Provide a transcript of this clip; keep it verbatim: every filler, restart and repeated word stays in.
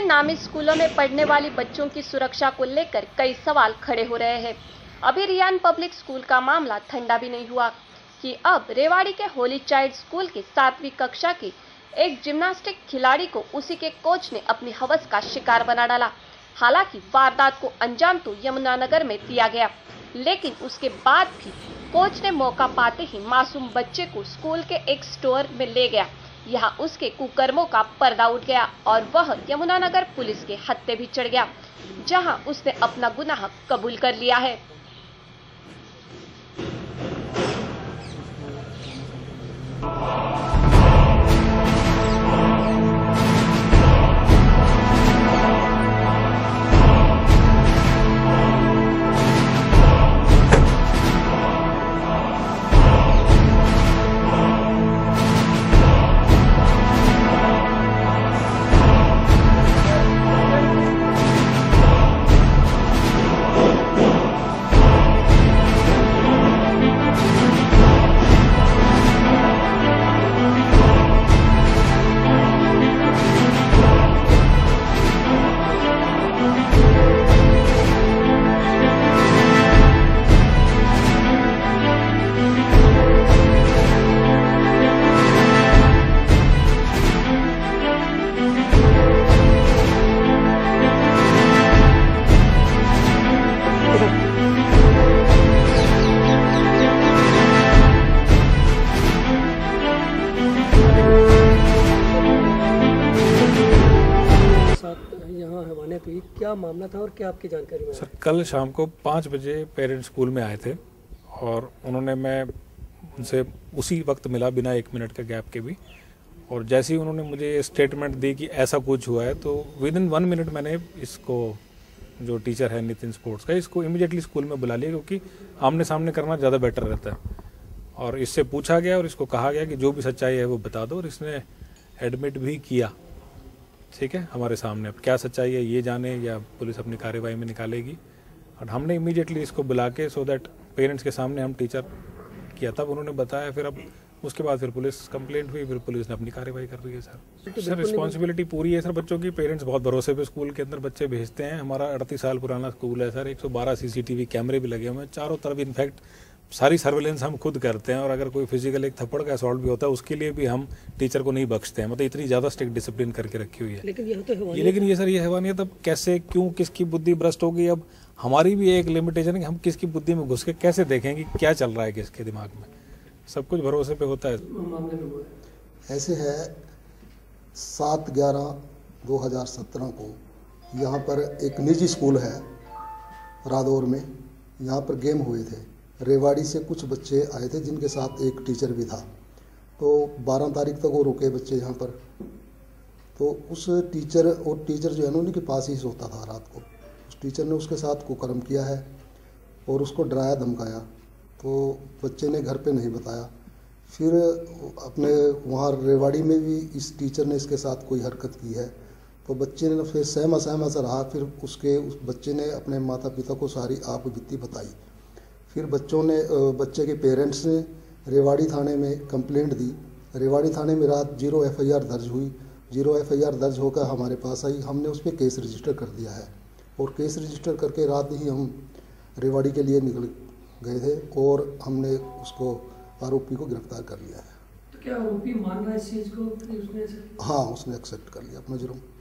नामी स्कूलों में पढ़ने वाली बच्चों की सुरक्षा को लेकर कई सवाल खड़े हो रहे हैं। अभी रियान पब्लिक स्कूल का मामला ठंडा भी नहीं हुआ कि अब रेवाड़ी के होली चाइल्ड स्कूल के सातवीं कक्षा के एक जिम्नास्टिक खिलाड़ी को उसी के कोच ने अपनी हवस का शिकार बना डाला। हालांकि वारदात को अंजाम तो यमुनानगर में दिया गया, लेकिन उसके बाद भी कोच ने मौका पाते ही मासूम बच्चे को स्कूल के एक स्टोर में ले गया। यहाँ उसके कुकर्मों का पर्दा उठ गया और वह यमुनानगर पुलिस के हत्थे भी चढ़ गया, जहां उसने अपना गुनाह कबूल कर लिया है। क्या मामला था और क्या आपकी जानकारी में? सर, कल शाम को पाँच बजे पेरेंट्स स्कूल में आए थे और उन्होंने मैं उनसे उसी वक्त मिला बिना एक मिनट के गैप के भी, और जैसे ही उन्होंने मुझे स्टेटमेंट दी कि ऐसा कुछ हुआ है तो विद इन वन मिनट मैंने इसको, जो टीचर है नितिन स्पोर्ट्स का, इसको इमीडिएटली स्कूल में बुला लिया, क्योंकि आमने सामने करना ज़्यादा बेटर रहता है। और इससे पूछा गया और इसको कहा गया कि जो भी सच्चाई है वो बता दो, और इसने एडमिट भी किया। ठीक है, हमारे सामने अब क्या सच्चाई है ये जाने या पुलिस अपनी कार्रवाई में निकालेगी। और हमने इमीडिएटली इसको बुला के सो दैट पेरेंट्स के सामने हम टीचर किया, तब उन्होंने बताया। फिर अब उसके बाद फिर पुलिस कंप्लेंट हुई, फिर पुलिस ने अपनी कार्रवाई कर रही है। सर सर रिस्पॉन्सिबिलिटी पूरी है सर बच्चों की। पेरेंट्स बहुत भरोसे पे स्कूल के अंदर बच्चे भेजते हैं। हमारा अड़तीस साल पुराना स्कूल है सर, एक सौ बारह सीसीटीवी कैमरे भी लगे हुए हैं चारों तरफ। इनफैक्ट सारी सर्वेलेंस हम खुद करते हैं, और अगर कोई फिजिकल एक थप्पड़ का असॉल्ट भी होता है उसके लिए भी हम टीचर को नहीं बख्शते हैं। मतलब इतनी ज़्यादा स्ट्रिक्ट डिसिप्लिन करके रखी हुई है। लेकिन ये तो ये लेकिन ये सर ये हैवानियत अब कैसे, क्यों, किसकी बुद्धि भ्रष्ट होगी? अब हमारी भी एक लिमिटेशन है कि हम किसकी बुद्धि में घुस के कैसे देखें कि क्या चल रहा है किसके दिमाग में। सब कुछ भरोसे पे होता है। ऐसे है, सात ग्यारह दो हजार सत्रह को यहाँ पर एक निजी स्कूल है रादौर में, यहाँ पर गेम हुए थे। रेवाड़ी से कुछ बच्चे आए थे जिनके साथ एक टीचर भी था। तो बारह तारीख तक वो रुके बच्चे यहाँ पर। तो उस टीचर और टीचर जो है ना उनके पास ही सोता था रात को। उस टीचर ने उसके साथ कुकर्म किया है और उसको डराया धमकाया। तो बच्चे ने घर पे नहीं बताया। फिर अपने वहाँ रेवाड़ी में भी इस टीचर ने इसके साथ कोई हरकत की है। तो बच्चे ने फिर सहमा सहमा सा रहा। फिर उसके उस बच्चे ने अपने माता पिता को सारी आप बीती बताई। फिर बच्चों ने बच्चे के पेरेंट्स ने रेवाड़ी थाने में कंप्लेंट दी। रेवाड़ी थाने में रात जीरो एफ आई आर दर्ज हुई। जीरो एफ आई आर दर्ज होकर हमारे पास आई। हमने उस पर केस रजिस्टर कर दिया है, और केस रजिस्टर करके रात ही हम रेवाड़ी के लिए निकल गए थे, और हमने उसको आरोपी को गिरफ्तार कर लिया है। तो क्या आरोपी मान रहा है इस चीज़ को? उसने हाँ, उसने एक्सेप्ट कर लिया अपना जुर्म।